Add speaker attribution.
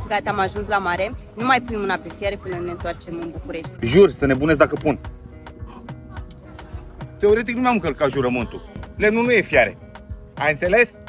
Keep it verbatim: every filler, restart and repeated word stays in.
Speaker 1: Gata, am ajuns la mare. Nu mai pui mâna pe fiare până ne întoarcem în București.
Speaker 2: Jur, să nebunesc dacă pun. Teoretic nu mi-am încălcat jurământul. Lemnul nu e fiare. Ai înțeles?